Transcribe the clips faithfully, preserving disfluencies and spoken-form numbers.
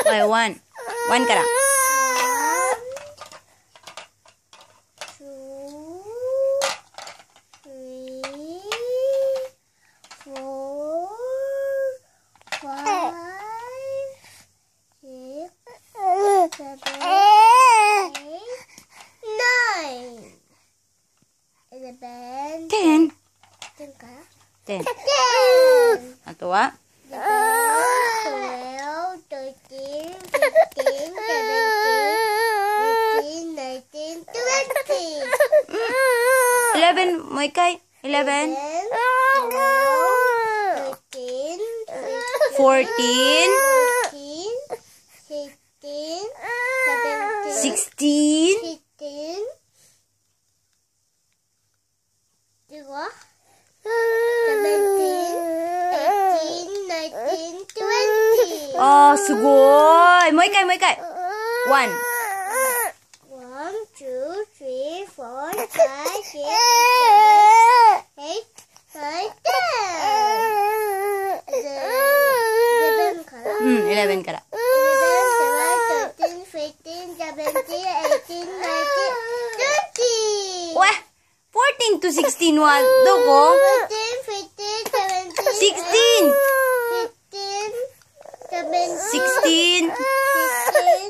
Okay, one. One ka na. Ten. Ten. Ato wa? twelve, thirteen, fifteen, seventeen, eighteen, nineteen, twenty. Eleven. Mo'y kay? Eleven. twelve, thirteen, Fourteen. fourteen, fifteen, seventeen, Sixteen. eighteen, diba? seventeen, eighteen, nineteen, twenty. Oh, sugoy. Mo'y kay, mo'y kay. One. One, two, three, four, five, six, seven, eight, nine, ten. Eleven ka na? Hmm, eleven ka na. Eleven, twelve, thirteen, fifteen, seventeen, eighteen, nineteen, twenty. Wah! Fourteen to sixteen wa. Do ko? Fourteen, fifteen, seventeen, Sixteen. fifteen, seventeen, Sixteen. fifteen,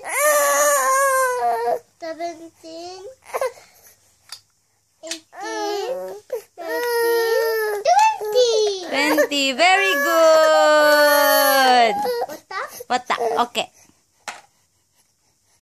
seventeen, eighteen, nineteen, twenty. Twenty. Very good. Wata? Wata. Okay.